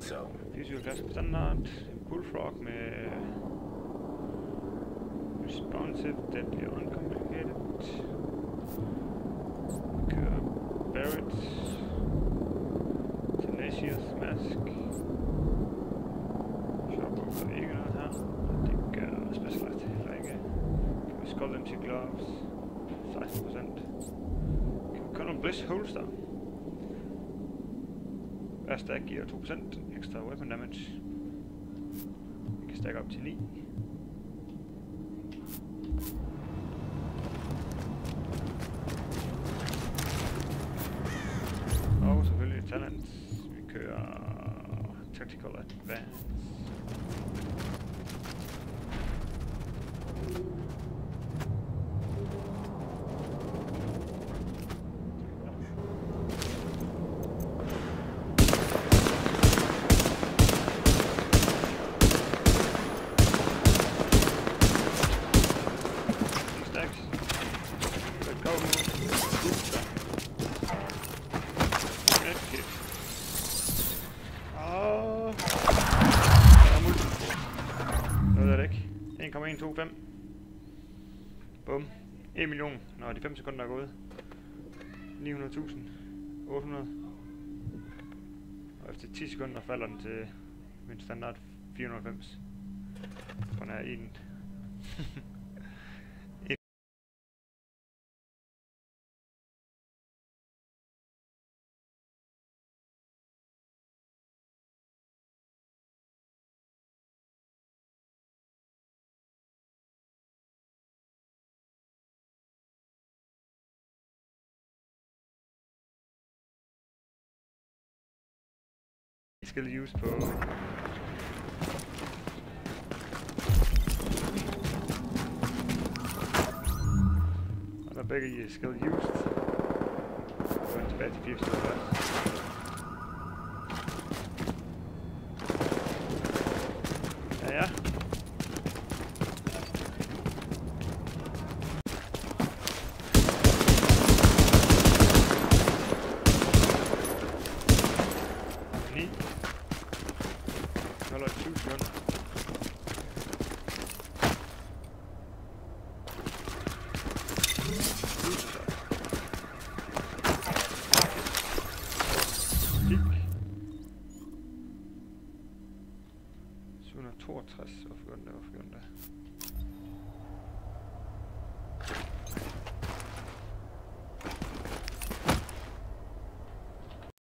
so. 74 på standard. BullFrog med responsive, deadly og uncomplicated. Vi kører barrets. Tenacious mask. Shopper får ikke noget her. Det gør specialized heller ikke. Kan vi skolde dem til gloves. 16%. Kan vi købe en Bliss holster. Hver stack giver 2% ekstra weapon damage. Vi kan stack op til 9. Og selvfølgelig talent. Vi kører Tatical Advance. Noget er det ikke. 1,125. Bum. 1 million, når de 5 sekunder er gået. 900.000. 800. Og efter 10 sekunder falder den til min standard 490. På nær 1. Skill use på og der er begge i skill used. Så er tilbage til 4 stykker. Ja. Holder 20 sekunder. Kig. 762, hvorfor gør den det?